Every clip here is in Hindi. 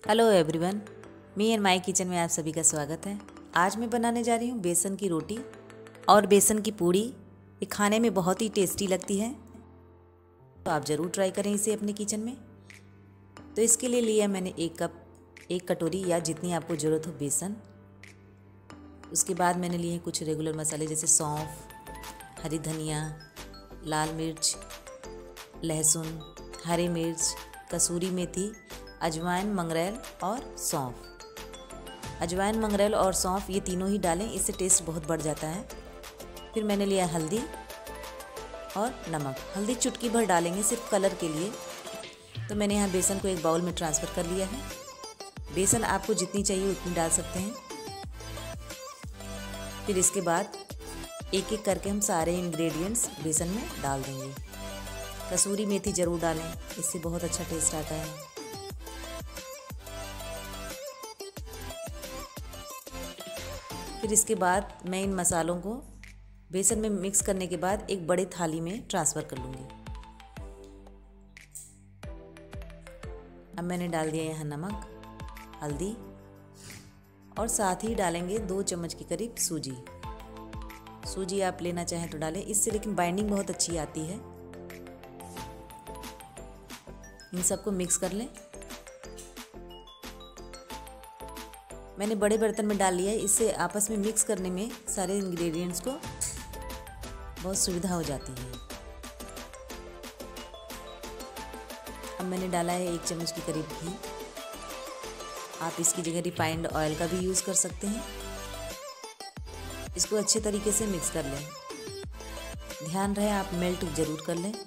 Hello everyone, me and my kitchen में आप सभी का स्वागत है। आज मैं बनाने जा रही हूँ बेसन की रोटी और बेसन की पूड़ी। ये खाने में बहुत ही टेस्टी लगती है, तो आप ज़रूर ट्राई करें इसे अपने किचन में। तो इसके लिए लिया मैंने एक कटोरी या जितनी आपको ज़रूरत हो बेसन। उसके बाद मैंने लिए कुछ रेगुलर मसाले जैसे सौंफ, हरी धनिया, लाल मिर्च, लहसुन, हरी मिर्च, कसूरी मेथी, अजवाइन, मंगरेल और सौंफ। अजवाइन, मंगरेल और सौंफ ये तीनों ही डालें, इससे टेस्ट बहुत बढ़ जाता है। फिर मैंने लिया हल्दी और नमक। हल्दी चुटकी भर डालेंगे सिर्फ कलर के लिए। तो मैंने यहाँ बेसन को एक बाउल में ट्रांसफ़र कर लिया है। बेसन आपको जितनी चाहिए उतनी डाल सकते हैं। फिर इसके बाद एक एक करके हम सारे इंग्रेडिएंट्स बेसन में डाल देंगे। कसूरी मेथी ज़रूर डालें, इससे बहुत अच्छा टेस्ट आता है। फिर इसके बाद मैं इन मसालों को बेसन में मिक्स करने के बाद एक बड़े थाली में ट्रांसफ़र कर लूँगी। अब मैंने डाल दिया यहाँ नमक, हल्दी और साथ ही डालेंगे 2 चम्मच के करीब सूजी। सूजी आप लेना चाहें तो डालें, इससे लेकिन बाइंडिंग बहुत अच्छी आती है। इन सबको मिक्स कर लें। मैंने बड़े बर्तन में डाल लिया है, इससे आपस में मिक्स करने में सारे इंग्रेडिएंट्स को बहुत सुविधा हो जाती है। अब मैंने डाला है 1 चम्मच के करीब घी। आप इसकी जगह रिफाइंड ऑयल का भी यूज़ कर सकते हैं। इसको अच्छे तरीके से मिक्स कर लें। ध्यान रहे आप मेल्ट ज़रूर कर लें।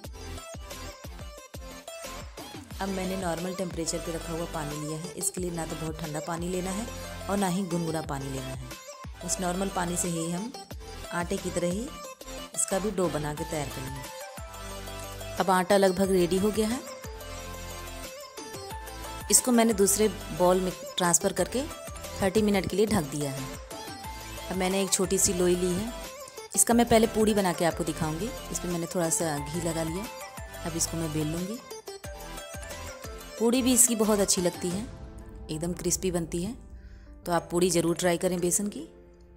अब मैंने नॉर्मल टेम्परेचर पे रखा हुआ पानी लिया है। इसके लिए ना तो बहुत ठंडा पानी लेना है और ना ही गुनगुना पानी लेना है। उस नॉर्मल पानी से ही हम आटे की तरह ही इसका भी डो बना के तैयार करेंगे। अब आटा लगभग रेडी हो गया है। इसको मैंने दूसरे बाउल में ट्रांसफ़र करके 30 मिनट के लिए ढक दिया है। अब मैंने एक छोटी सी लोई ली है। इसका मैं पहले पूड़ी बना के आपको दिखाऊंगी। इस पर मैंने थोड़ा सा घी लगा लिया। अब इसको मैं बेल लूँगी। पूड़ी भी इसकी बहुत अच्छी लगती है, एकदम क्रिस्पी बनती है। तो आप पूड़ी ज़रूर ट्राई करें बेसन की।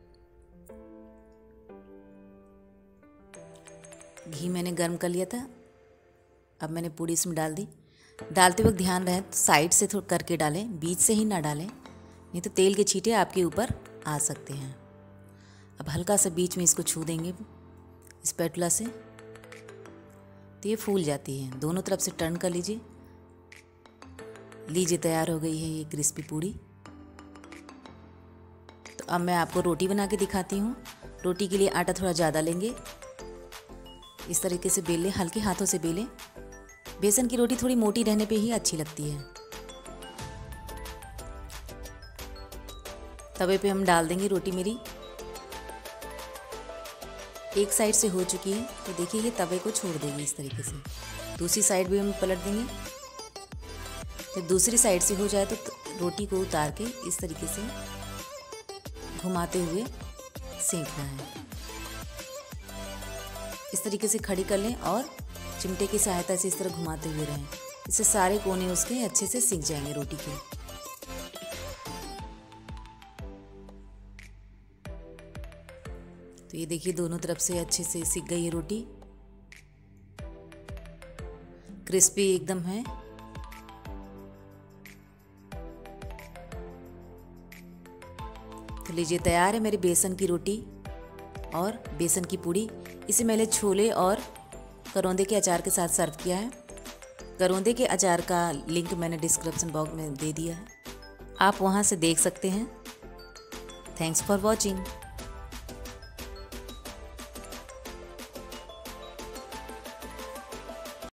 घी मैंने गर्म कर लिया था। अब मैंने पूड़ी इसमें डाल दी। डालते वक्त ध्यान रहे साइड से थोड़ा करके डालें, बीच से ही ना डालें, नहीं तो तेल के छींटे आपके ऊपर आ सकते हैं। अब हल्का सा बीच में इसको छू देंगे स्पैटुला से, तो ये फूल जाती है। दोनों तरफ से टर्न कर लीजिए। तैयार हो गई है ये क्रिस्पी पूड़ी। तो अब मैं आपको रोटी बना के दिखाती हूँ। रोटी के लिए आटा थोड़ा ज़्यादा लेंगे। इस तरीके से बेल लें, हल्के हाथों से बेलें। बेसन की रोटी थोड़ी मोटी रहने पे ही अच्छी लगती है। तवे पे हम डाल देंगे रोटी। मेरी एक साइड से हो चुकी है, तो देखिए ये तवे को छोड़ देगी इस तरीके से। दूसरी साइड भी हम पलट देंगे। जब दूसरी साइड से हो जाए तो रोटी को उतार के इस तरीके से घुमाते हुए सेंकना है। इस तरीके से खड़ी कर लें और चिमटे की सहायता से इस तरह घुमाते हुए रहें। इससे सारे कोने उसके अच्छे से सिक जाएंगे रोटी के। तो ये देखिए दोनों तरफ से अच्छे से सिक गई है रोटी, क्रिस्पी एकदम है। तो लीजिए तैयार है मेरी बेसन की रोटी और बेसन की पूड़ी। इसे मैंने छोले और करौंदे के अचार के साथ सर्व किया है। करौंदे के अचार का लिंक मैंने डिस्क्रिप्शन बॉक्स में दे दिया है, आप वहां से देख सकते हैं। Thanks for watching.